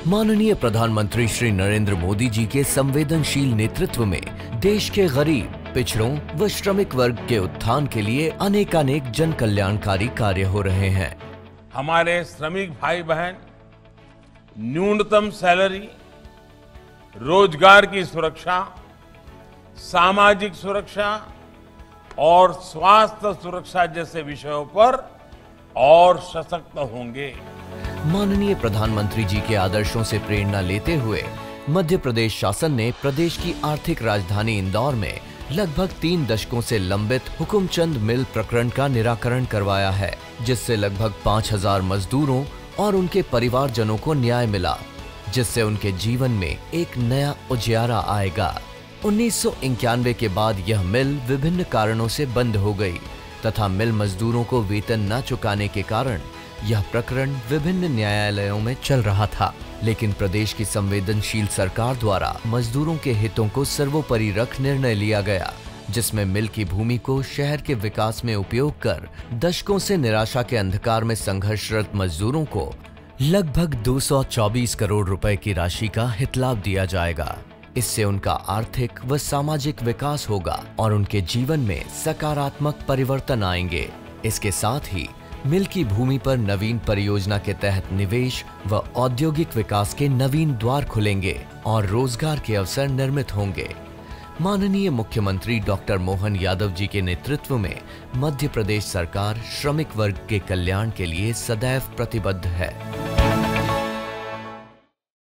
माननीय प्रधानमंत्री श्री नरेंद्र मोदी जी के संवेदनशील नेतृत्व में देश के गरीब, पिछड़ों व श्रमिक वर्ग के उत्थान के लिए अनेकानेक जन कल्याणकारी कार्य हो रहे हैं। हमारे श्रमिक भाई बहन न्यूनतम सैलरी, रोजगार की सुरक्षा, सामाजिक सुरक्षा और स्वास्थ्य सुरक्षा जैसे विषयों पर और सशक्त होंगे। माननीय प्रधानमंत्री जी के आदर्शों से प्रेरणा लेते हुए मध्य प्रदेश शासन ने प्रदेश की आर्थिक राजधानी इंदौर में लगभग 3 दशकों से लंबित हुकुमचंद मिल प्रकरण का निराकरण करवाया है, जिससे लगभग 5000 मजदूरों और उनके परिवारजनों को न्याय मिला, जिससे उनके जीवन में एक नया उजियारा आएगा। 1991 के बाद यह मिल विभिन्न कारणों से बंद हो गई तथा मिल मजदूरों को वेतन न चुकाने के कारण यह प्रकरण विभिन्न न्यायालयों में चल रहा था। लेकिन प्रदेश की संवेदनशील सरकार द्वारा मजदूरों के हितों को सर्वोपरि रख निर्णय लिया गया, जिसमें मिल की भूमि को शहर के विकास में उपयोग कर दशकों से निराशा के अंधकार में संघर्षरत मजदूरों को लगभग 224 करोड़ रुपए की राशि का हितलाभ दिया जाएगा। इससे उनका आर्थिक व सामाजिक विकास होगा और उनके जीवन में सकारात्मक परिवर्तन आएंगे। इसके साथ ही मिल की भूमि पर नवीन परियोजना के तहत निवेश व औद्योगिक विकास के नवीन द्वार खुलेंगे और रोजगार के अवसर निर्मित होंगे। माननीय मुख्यमंत्री डॉक्टर मोहन यादव जी के नेतृत्व में मध्य प्रदेश सरकार श्रमिक वर्ग के कल्याण के लिए सदैव प्रतिबद्ध है।